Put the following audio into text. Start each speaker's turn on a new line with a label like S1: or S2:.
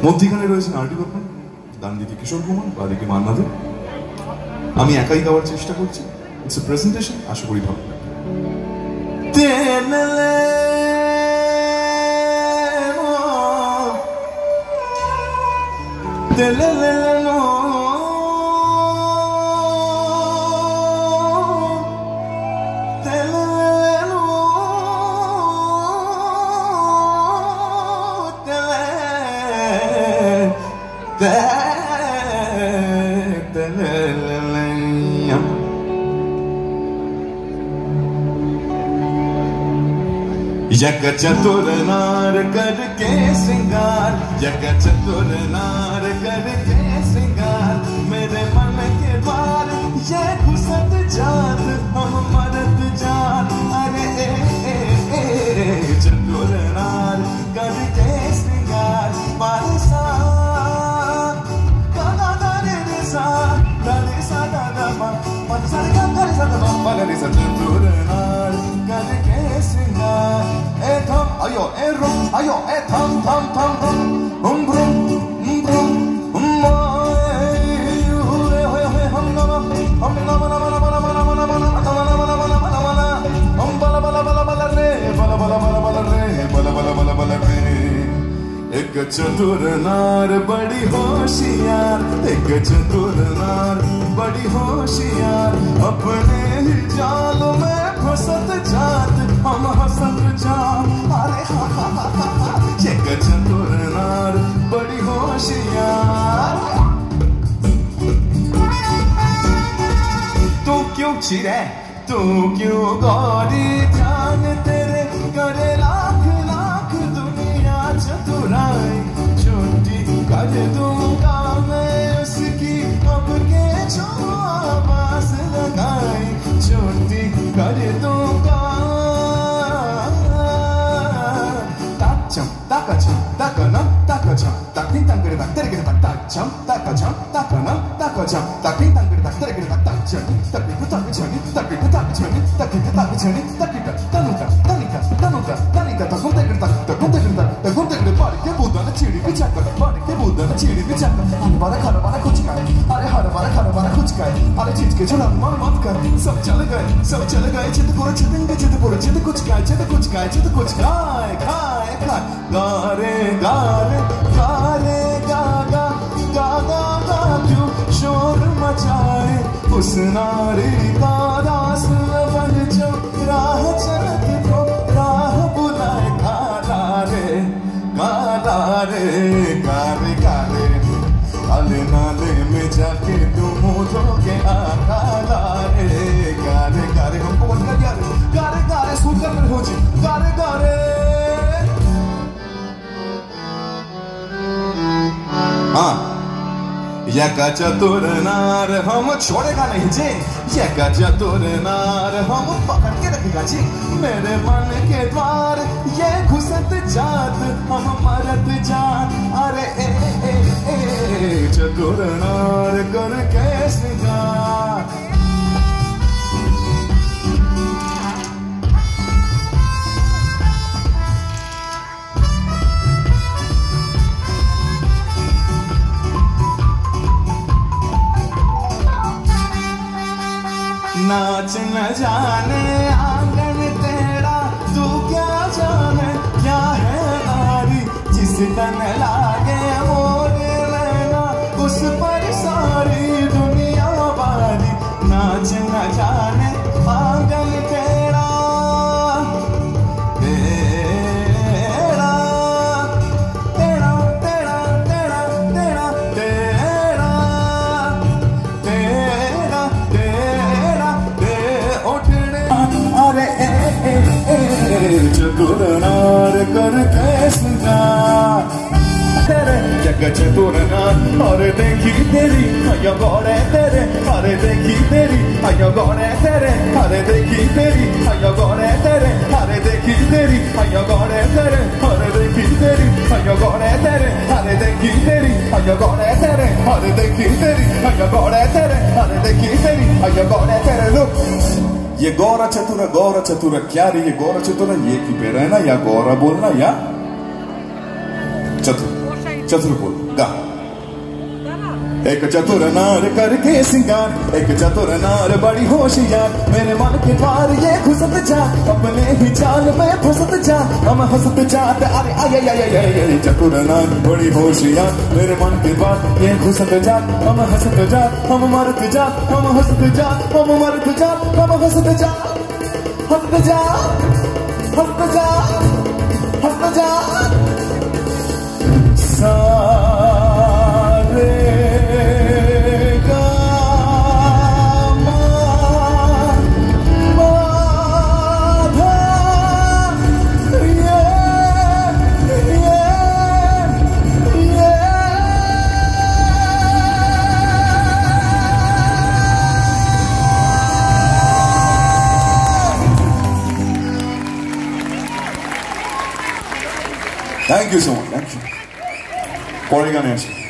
S1: মধ্যিখানে রয়েছেন আরডি বর্মন, ডান দিকে কিশোর কুমার, বা দিকে মান্না দে। আমি একাই গাওয়ার চেষ্টা করছি। ইটস এ প্রেজেন্টেশন, আশা করি ভালো লাগবে। जग चतुर नार करके श्रृंगार, जग चतुर नार करके श्रृंगार, मेरे मन के द्वार ये घुसत जात हम मरत जात। अरे ए चतुर नार करके श्रृंगार, पारसा गाना गाने रे सा गाने सा गाना मा मन सा गाने सा गाना मा गाने सा। चतुर नार करके श्रृंगार, ए थम आयो ए रुम आयो ए थम थम थम थम ब्रुम ब्रुम हम नम नम नम नम नम नम नम हम बला बला बला बला रे बला बला बला बला रे बला बला बला बला रे। एक चतुर नार बड़ी होशियार, एक चतुर नार बड़ी होशियार, अपने ही जाल में फंसत जात हम हंसत जात। अरे हा हा हा हा, एक चतुर नार बड़ी होशियार। तू क्यों चिरे तू क्यों गौरी, ध्यान तेरे करे लाख लाख दुनिया चतुराई, छुट्टी कर दूंगा मैं उसकी अब के जो आवाज लगाई, छुट्टी कर दूंगा। ताकचम ताकचम ताकनम ताकचम ताकनी तंगड़े तक तेरे के तक ताकचम ताकचम ताकनम ताकचम ताकनी तंगड़े तक तेरे के तक ताकचम तकी को ताकचम तकी को ताकचम तकी को ताकचम तकी का तनुका तनिका तनुका तनिका तक तेरे के तक तक तेरे के पार के बुद्धा ने चिड़ी बिछा कर, पार के बुद्धा ने चिड़ी बिछा कर, हर बार कुछ खाए, अरे हर बार कुछ खाए, अरे चीज के छोड़ा मन मत कर, सब चल गए चित पूरा चितेंगे चित पूरा चित कुछ खाए चित कुछ खाए चित कुछ खाए खाए खाए। गारे गारे गारे गागा गागा गा क्यों शोर मचाए, उस नारी का दास बन जो राह चलत को राह बुलाए। काला रे कारे कारे आले नाले में जाके तुम धोके आ। काला रे कारे कारे हमको बंद कर दिया, गारे गारे सुन कर हो जी गारे गारे। हाँ यका चतुर नार हम छोड़ेगा नहीं जी, यका चतुर नार हम पकड़ के रखेगा जी, मेरे मन के द्वार ये घुसत जात हम मरत जात। अरे ए चतुर नार करके श्रृंगार। नाच न जाने आंगन तेरा, तू क्या जाने क्या है नारी, जिस तन लागे मोर लेना उस पर सारी दुनिया वाली। नाच न जाने आंगन तेरा तेरा तेरा तेरा तेरा तेरा तेरा तेरा चतुर नार करके श्रृंगार, तेरे जग चतुर नार। अरे देखी तेरी आया गौड़े तेरे, अरे देखी तेरी आया गौड़े तेरे, अरे देखी तेरी आया गौड़े तेरे, अरे देखी तेरी आया गौड़े तेरे, अरे देखी तेरी आया गौड़े तेरे, अरे देखी तेरी आया गौड़े तेरे, अरे देखी तेरी आया गौड़े तेरे, अरे देखी तेरी आया गौड़े तेरे। रुक ये गौरा चतुरा क्या रे, ये गौरा चतुरा ये की पे रहना या गौरा बोलना या चतुर चतुर बोल गा। एक चतुर नार करके सिंगार, एक चतुर नार बड़ी होशियार, मेरे मन के द्वार ये घुसत जा, अपने ही चाल में फंसत जा, हम हंसत जाते अरे आय आय आय आय। चतुर नार बड़ी होशियार, मेरे मन के द्वार ये घुसत जा, हम हंसत जा, हम मरत जा, हम हंसत जा, हम मरत जा, हम हंसत जा, हंसत जा, हंसत जा, हंसत जा। Thank you so much. Thank you. Polygon answer.